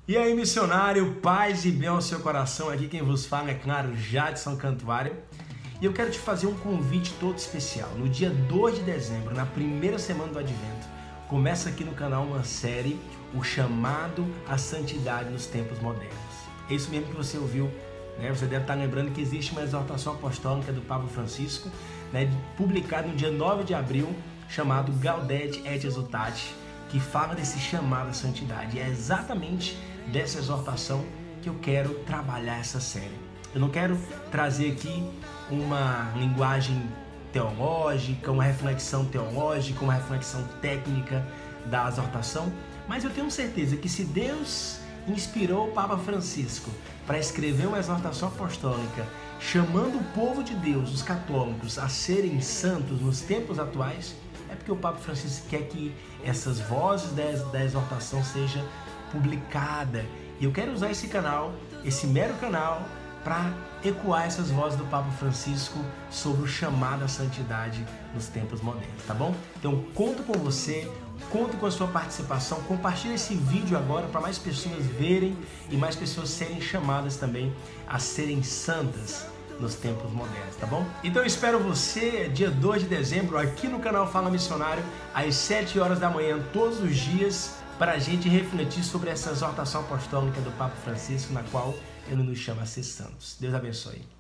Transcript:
E aí, missionário, paz e bem ao seu coração. Aqui quem vos fala é, claro, Jadson Cantuário. E eu quero te fazer um convite todo especial. No dia 2 de dezembro, na primeira semana do Advento, começa aqui no canal uma série, O Chamado à Santidade nos Tempos Modernos. É isso mesmo que você ouviu, né? Você deve estar lembrando que existe uma exortação apostólica do Papa Francisco, né, publicada no dia 9 de abril, chamado Gaudete et Exsultate, que fala desse chamado à santidade. E é exatamente dessa exortação que eu quero trabalhar essa série. Eu não quero trazer aqui uma linguagem teológica, uma reflexão teológica, uma reflexão técnica da exortação, mas eu tenho certeza que se Deus inspirou o Papa Francisco para escrever uma exortação apostólica chamando o povo de Deus, os católicos, a serem santos nos tempos atuais, é porque o Papa Francisco quer que essas vozes da exortação sejam publicadas. E eu quero usar esse canal, esse mero canal, para ecoar essas vozes do Papa Francisco sobre o chamado à santidade nos tempos modernos, tá bom? Então conto com você, conto com a sua participação, compartilhe esse vídeo agora para mais pessoas verem e mais pessoas serem chamadas também a serem santas nos tempos modernos, tá bom? Então eu espero você dia 2 de dezembro aqui no canal Fala Missionário às 7 horas da manhã todos os dias para a gente refletir sobre essa exortação apostólica do Papa Francisco, na qual ele nos chama a ser santos. Deus abençoe.